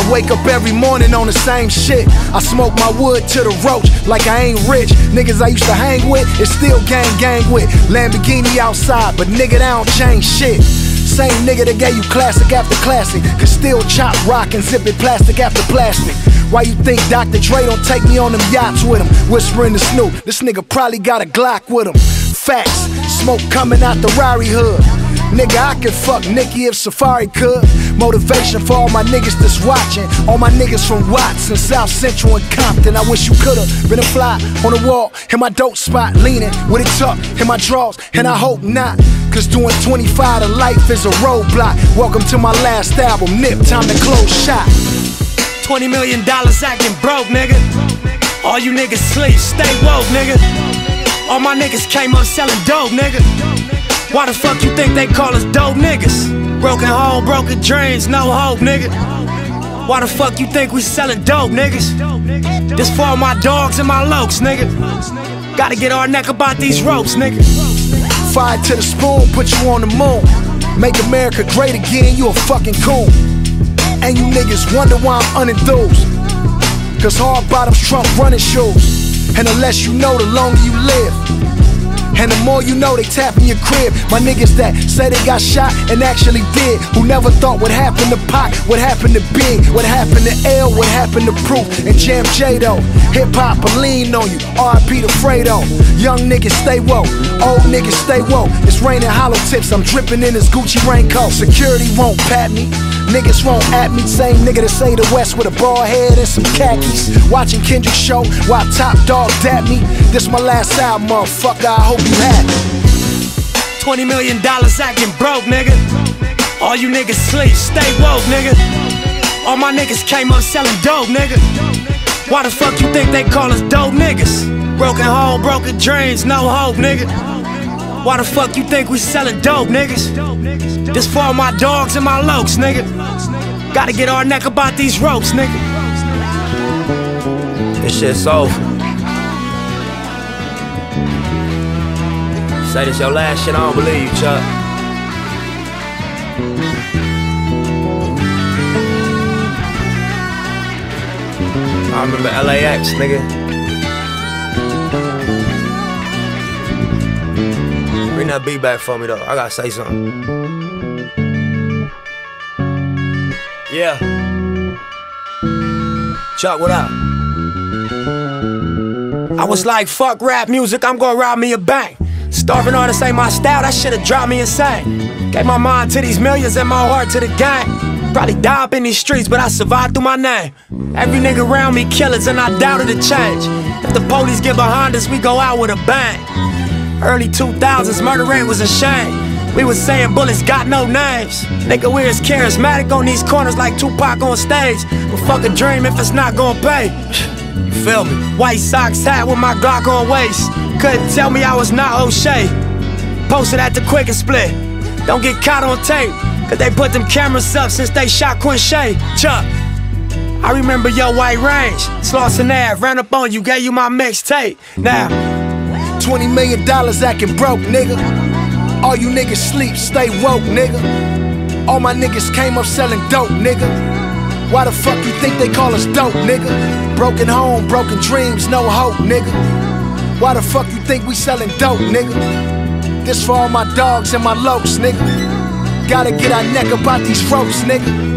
I wake up every morning on the same shit. I smoke my wood to the roach like I ain't rich. Niggas I used to hang with, it's still gang with. Lamborghini outside, but nigga, that don't change shit. Same nigga that gave you classic after classic could still chop rock and zip it plastic after plastic. Why you think Dr. Dre don't take me on them yachts with him? Whispering to Snoop, this nigga probably got a Glock with him. Facts, smoke coming out the Rari hood. Nigga, I could fuck Nicki if Safari could. Motivation for all my niggas that's watching. All my niggas from Watts and South Central and Compton. I wish you could've been a fly on the wall in my dope spot, leaning with it tucked in my drawers, and I hope not. Cause doing 25 to life is a roadblock. Welcome to my last album, Nip, time to close shop. $20 million acting broke, nigga. All you niggas sleep, stay woke, nigga. All my niggas came up selling dope, nigga. Why the fuck you think they call us dope niggas? Broken home, broken dreams, no hope, nigga. Why the fuck you think we selling dope, niggas? This for all my dogs and my lokes, nigga. Gotta get our neck about these ropes, nigga. Fire to the spoon, put you on the moon. Make America great again, you a fucking coon. And you niggas wonder why I'm unenthused. Cause hard bottoms trump running shoes. And the less you know, the longer you live. And the more you know, they tap in your crib. My niggas that say they got shot and actually did. Who never thought what happened to Pac, what happened to Big, what happened to L, what happened to Proof and Jam J though. Hip hop will lean on you, R.I.P. to Fredo. Young niggas stay woke, old niggas stay woke. It's raining hollow tips, I'm dripping in this Gucci raincoat. Security won't pat me, niggas won't at me. Same nigga that say the West with a bald head and some khakis. Watching Kendrick show while Top Dog dap me. This my last album, motherfucker, I hope you happy. $20 million acting broke, nigga. All you niggas sleep, stay woke, nigga. All my niggas came up selling dope, nigga. Why the fuck you think they call us dope niggas? Broken home, broken dreams, no hope, nigga. Why the fuck you think we selling dope, niggas? This for all my dogs and my lokes, nigga. Gotta get our neck about these ropes, nigga. This shit's over. Say this your last shit, I don't believe you, Chuck. I remember LAX, nigga. Bring that beat back for me though, I gotta say something. Yeah. Chuck, what up? I was like, fuck rap music, I'm gonna rob me a bank. Starving artists ain't my style, that shit'll drive me insane. Gave my mind to these millions and my heart to the gang. Probably die up in these streets, but I survived through my name. Every nigga around me killers and I doubted the change. If the police get behind us, we go out with a bang. Early 2000s, murder rate was a shame. We was saying bullets got no names. Nigga, we're as charismatic on these corners like Tupac on stage. But fuck a dream if it's not gonna pay. You feel me? White socks hat with my Glock on waist. Couldn't tell me I was not O'Shea. Posted at the Quick and Split. Don't get caught on tape, cause they put them cameras up since they shot Quincy. Chuck, I remember your White Range. Slauson Ave, ran up on you, gave you my mixtape. Now $20 million acting broke, nigga. All you niggas sleep, stay woke, nigga. All my niggas came up selling dope, nigga. Why the fuck you think they call us dope, nigga? Broken home, broken dreams, no hope, nigga. Why the fuck you think we selling dope, nigga? This for all my dogs and my lokes, nigga. Gotta get our neck about these ropes, nigga.